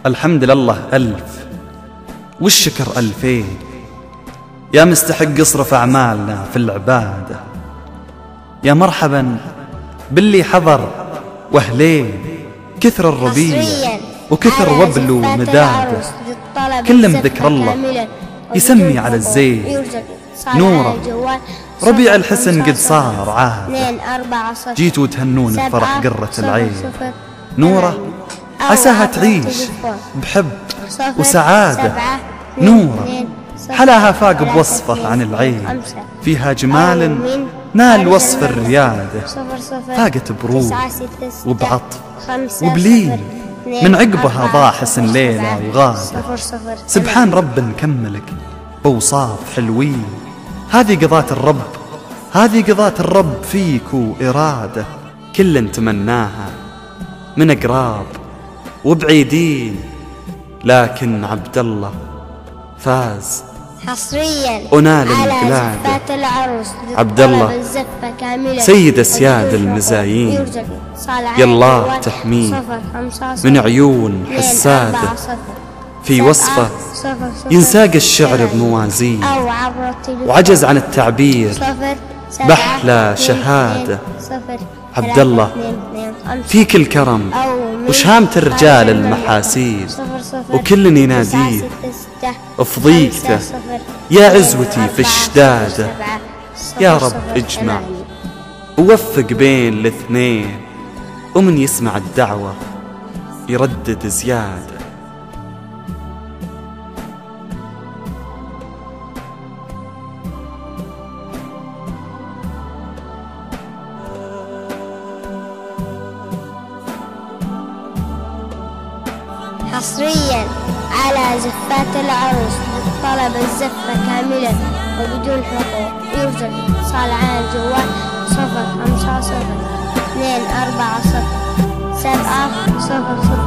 الحمد لله ألف والشكر ألفين، يا مستحق اصرف أعمالنا في العبادة. يا مرحبا باللي حضر وأهلين، كثر الربيع وكثر وبل ومداده، كل من ذكر الله يسمي على الزين نوره. ربيع الحسن قد صار عاده، جيتوا تهنون بفرح قرة العين. نوره عساها تعيش بحب وسعادة. نوره حلاها فاق بوصفه عن العين، فيها جمال نال وصف الريادة. فاقت برود وبعطف وبلين، من عقبها ضاع حسن ليلة وغادة. سبحان رب مكملك بوصاف حلوين، هذه قضاة الرب، هذه قضاة الرب فيك وإرادة. كل تمناها من أقراب وبعيدين، لكن عبد الله فاز حصريا ونال على القلادة. زفات العروس عبد الله سيد السياد المزايين، يالله تحميه من عيون حسادة. في وصفه ينساق الشعر بموازين، وعجز عن التعبير بحلى شهادة. عبد الله فيك الكرم وشهامة الرجال المحاسين، وكل يناديه افضيكته يا عزوتي في الشدادة. يا رب اجمع ووفق بين الاثنين، ومن يسمع الدعوة يردد زيادة. حصريا على زفات العروس طلب الزفة كاملا وبدون حقوق. يرجى اتصال على الجوال 050 240 700.